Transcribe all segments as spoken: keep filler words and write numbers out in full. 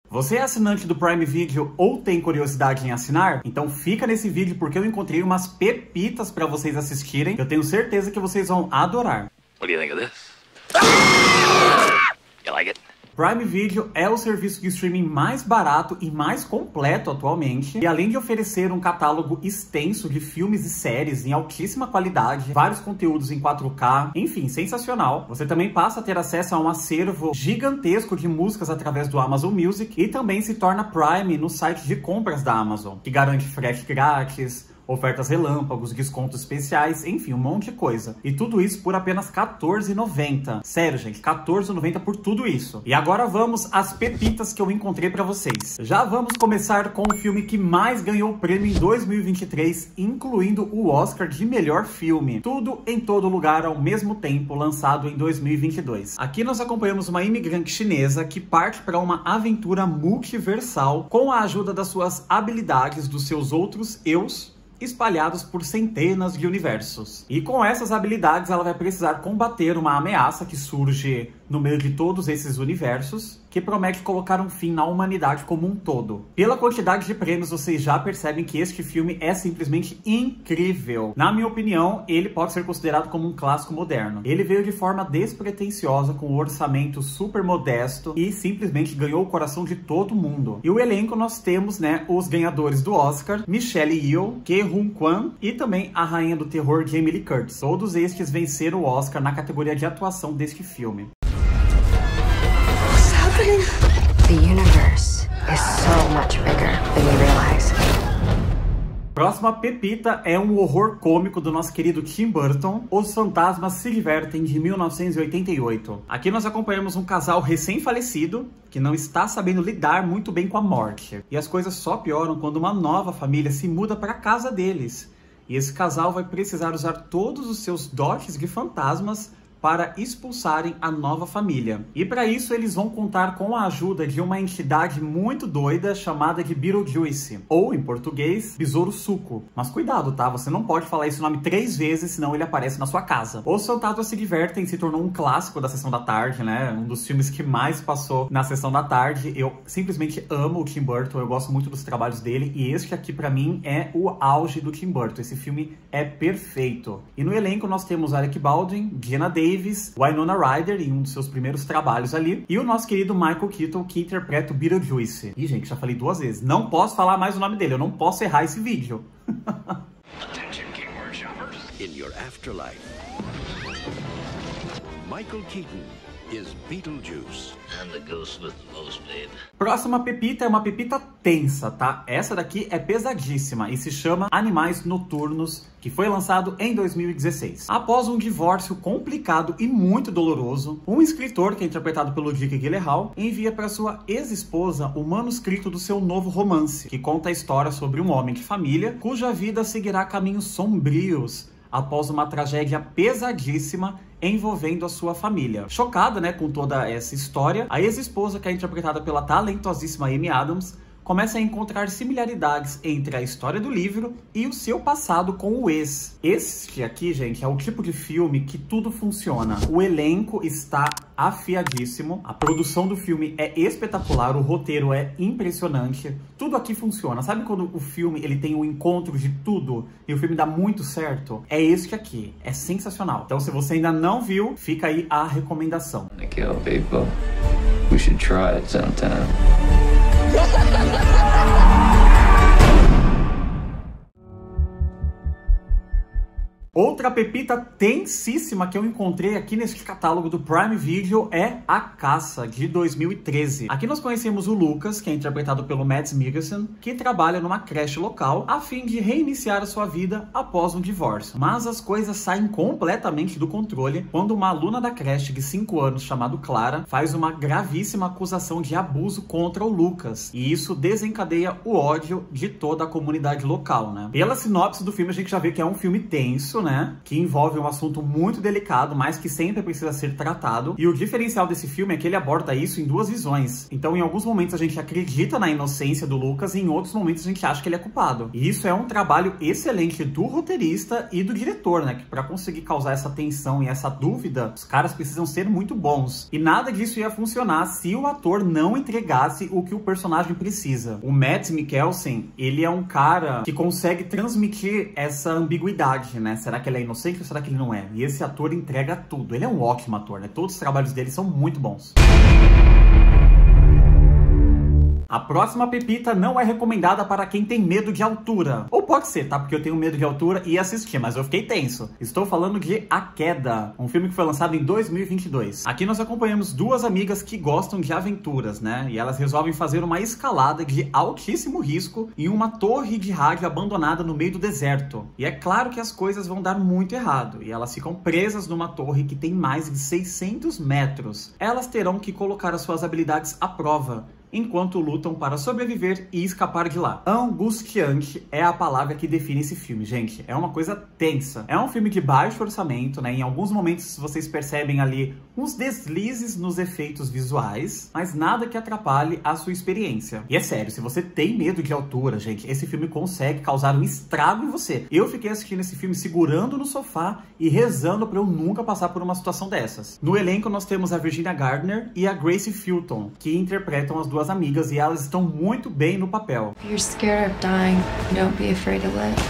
Você é assinante do Prime Video ou tem curiosidade em assinar? Então fica nesse vídeo porque eu encontrei umas pepitas para vocês assistirem. Eu tenho certeza que vocês vão adorar. What do you think of this? You like it? Prime Video é o serviço de streaming mais barato e mais completo atualmente. E além de oferecer um catálogo extenso de filmes e séries em altíssima qualidade, vários conteúdos em quatro K, enfim, sensacional. Você também passa a ter acesso a um acervo gigantesco de músicas através do Amazon Music e também se torna Prime no site de compras da Amazon, que garante frete grátis, ofertas relâmpagos, descontos especiais, enfim, um monte de coisa. E tudo isso por apenas quatorze reais e noventa centavos. Sério, gente, quatorze reais e noventa centavos por tudo isso. E agora vamos às pepitas que eu encontrei pra vocês. Já vamos começar com o filme que mais ganhou prêmio em dois mil e vinte e três, incluindo o Oscar de melhor filme. Tudo em todo lugar ao mesmo tempo, lançado em dois mil e vinte e dois. Aqui nós acompanhamos uma imigrante chinesa que parte para uma aventura multiversal com a ajuda das suas habilidades dos seus outros eus, espalhados por centenas de universos. E com essas habilidades ela vai precisar combater uma ameaça que surge no meio de todos esses universos, que promete colocar um fim na humanidade como um todo. Pela quantidade de prêmios, vocês já percebem que este filme é simplesmente incrível. Na minha opinião, ele pode ser considerado como um clássico moderno. Ele veio de forma despretensiosa, com um orçamento super modesto e simplesmente ganhou o coração de todo mundo. E o elenco nós temos, né, os ganhadores do Oscar, Michelle Yeoh, Ke Huy Quan e também a rainha do terror Jamie Lee Curtis. Todos estes venceram o Oscar na categoria de atuação deste filme. The universe is so much bigger than you realize. Próxima pepita é um horror cômico do nosso querido Tim Burton, Os Fantasmas Se Divertem, de mil novecentos e oitenta e oito. Aqui nós acompanhamos um casal recém-falecido que não está sabendo lidar muito bem com a morte. E as coisas só pioram quando uma nova família se muda para a casa deles. E esse casal vai precisar usar todos os seus dotes de fantasmas para expulsarem a nova família. E para isso eles vão contar com a ajuda de uma entidade muito doida chamada de Beetlejuice, ou em português, Besouro Suco. Mas cuidado, tá? Você não pode falar esse nome três vezes, senão ele aparece na sua casa. Os Fantasmas Se Divertem se tornou um clássico da Sessão da Tarde, né? Um dos filmes que mais passou na Sessão da Tarde. Eu simplesmente amo o Tim Burton, eu gosto muito dos trabalhos dele, e este aqui pra mim é o auge do Tim Burton. Esse filme é perfeito. E no elenco nós temos Alec Baldwin, Geena Davis, Davis, Winona Ryder em um dos seus primeiros trabalhos ali, e o nosso querido Michael Keaton, que interpreta o Beetlejuice. E gente, já falei duas vezes, não posso falar mais o nome dele, eu não posso errar esse vídeo. Attention, keyboard shoppers. In your afterlife, Michael Keaton is Beetlejuice. I'm the ghost with the most, babe. Próxima pepita é uma pepita tensa, tá? Essa daqui é pesadíssima e se chama Animais Noturnos, que foi lançado em dois mil e dezesseis. Após um divórcio complicado e muito doloroso, um escritor, que é interpretado pelo Jake Gyllenhaal, envia para sua ex-esposa o manuscrito do seu novo romance, que conta a história sobre um homem de família cuja vida seguirá caminhos sombrios após uma tragédia pesadíssima envolvendo a sua família. Chocada, né, com toda essa história, a ex-esposa, que é interpretada pela talentosíssima Amy Adams, começa a encontrar similaridades entre a história do livro e o seu passado com o ex. Este aqui, gente, é o tipo de filme que tudo funciona. O elenco está afiadíssimo, a produção do filme é espetacular, o roteiro é impressionante, tudo aqui funciona. Sabe quando o filme ele tem um encontro de tudo e o filme dá muito certo? É este aqui, é sensacional. Então se você ainda não viu, fica aí a recomendação. To kill people, we should try it sometime. Outra pepita tensíssima que eu encontrei aqui nesse catálogo do Prime Video é A Caça, de dois mil e treze. Aqui nós conhecemos o Lucas, que é interpretado pelo Mads Mikkelsen, que trabalha numa creche local a fim de reiniciar a sua vida após um divórcio. Mas as coisas saem completamente do controle quando uma aluna da creche de cinco anos, chamada Clara, faz uma gravíssima acusação de abuso contra o Lucas. E isso desencadeia o ódio de toda a comunidade local, né? Pela sinopse do filme, a gente já vê que é um filme tenso, né? né? Que envolve um assunto muito delicado, mas que sempre precisa ser tratado. E o diferencial desse filme é que ele aborda isso em duas visões. Então, em alguns momentos a gente acredita na inocência do Lucas e em outros momentos a gente acha que ele é culpado. E isso é um trabalho excelente do roteirista e do diretor, né? Que pra conseguir causar essa tensão e essa dúvida, os caras precisam ser muito bons. E nada disso ia funcionar se o ator não entregasse o que o personagem precisa. O Mads Mikkelsen, ele é um cara que consegue transmitir essa ambiguidade, né? Será que ele é inocente ou será que ele não é? E esse ator entrega tudo. Ele é um ótimo ator, né? Todos os trabalhos dele são muito bons. A próxima pepita não é recomendada para quem tem medo de altura. Ou pode ser, tá? Porque eu tenho medo de altura e assisti, mas eu fiquei tenso. Estou falando de A Queda, um filme que foi lançado em dois mil e vinte e dois. Aqui nós acompanhamos duas amigas que gostam de aventuras, né? E elas resolvem fazer uma escalada de altíssimo risco em uma torre de rádio abandonada no meio do deserto. E é claro que as coisas vão dar muito errado. E elas ficam presas numa torre que tem mais de seiscentos metros. Elas terão que colocar as suas habilidades à prova enquanto lutam para sobreviver e escapar de lá. Angustiante é a palavra que define esse filme, gente. É uma coisa tensa. É um filme de baixo orçamento, né? Em alguns momentos vocês percebem ali uns deslizes nos efeitos visuais, mas nada que atrapalhe a sua experiência. E é sério, se você tem medo de altura, gente, esse filme consegue causar um estrago em você. Eu fiquei assistindo esse filme segurando no sofá e rezando para eu nunca passar por uma situação dessas. No elenco nós temos a Virginia Gardner e a Grace Filton, que interpretam as duas amigas, e elas estão muito bem no papel. If you're scared of dying, don't be afraid to live.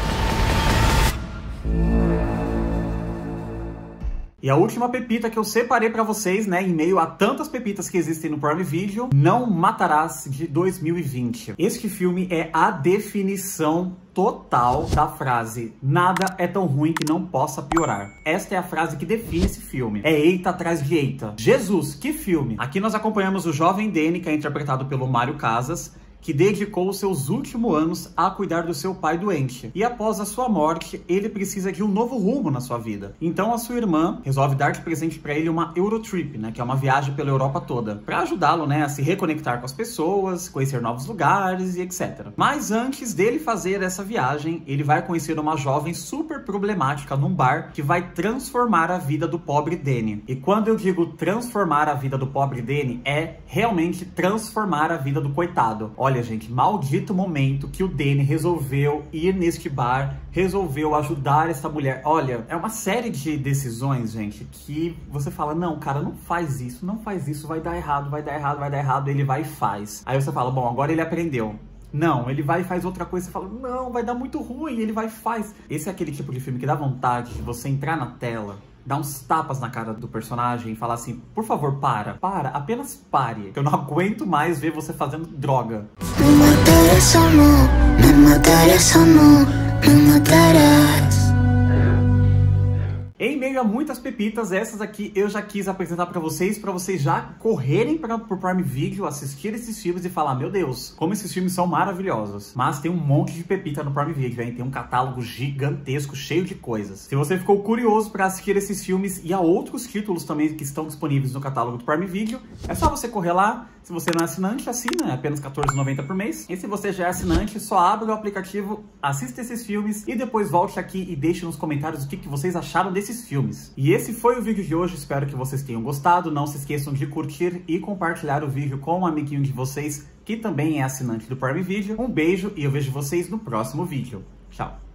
E a última pepita que eu separei pra vocês, né, em meio a tantas pepitas que existem no Prime Video, Não Matarás, de dois mil e vinte. Este filme é a definição total da frase nada é tão ruim que não possa piorar. Esta é a frase que define esse filme. É eita atrás de eita. Jesus, que filme! Aqui nós acompanhamos o jovem Danny, que é interpretado pelo Mário Casas, que dedicou os seus últimos anos a cuidar do seu pai doente. E após a sua morte, ele precisa de um novo rumo na sua vida. Então a sua irmã resolve dar de presente para ele uma Eurotrip, né, que é uma viagem pela Europa toda, para ajudá-lo, né, a se reconectar com as pessoas, conhecer novos lugares e etcétera. Mas antes dele fazer essa viagem, ele vai conhecer uma jovem super problemática num bar que vai transformar a vida do pobre Danny. E quando eu digo transformar a vida do pobre Danny, é realmente transformar a vida do coitado. Olha, gente, maldito momento que o Danny resolveu ir neste bar, resolveu ajudar essa mulher. Olha, é uma série de decisões, gente, que você fala, não, cara, não faz isso, não faz isso, vai dar errado, vai dar errado, vai dar errado, ele vai e faz. Aí você fala, bom, agora ele aprendeu. Não, ele vai e faz outra coisa, você fala, não, vai dar muito ruim, ele vai e faz. Esse é aquele tipo de filme que dá vontade de você entrar na tela, dar uns tapas na cara do personagem e falar assim, por favor, para, para, apenas pare, que eu não aguento mais ver você fazendo droga. Me matarás, amor, me matarás, amor, me matarás. Em meio a muitas pepitas, essas aqui eu já quis apresentar pra vocês, pra vocês já correrem pra, pro Prime Video, assistir esses filmes e falar, meu Deus, como esses filmes são maravilhosos. Mas tem um monte de pepita no Prime Video, hein? Tem um catálogo gigantesco, cheio de coisas. Se você ficou curioso pra assistir esses filmes e a outros títulos também que estão disponíveis no catálogo do Prime Video, é só você correr lá. Se você não é assinante, assina, é apenas quatorze reais e noventa centavos por mês. E se você já é assinante, só abre o aplicativo, assista esses filmes e depois volte aqui e deixe nos comentários o que, que vocês acharam desses filmes. E esse foi o vídeo de hoje, espero que vocês tenham gostado. Não se esqueçam de curtir e compartilhar o vídeo com um amiguinho de vocês que também é assinante do Prime Video. Um beijo e eu vejo vocês no próximo vídeo. Tchau!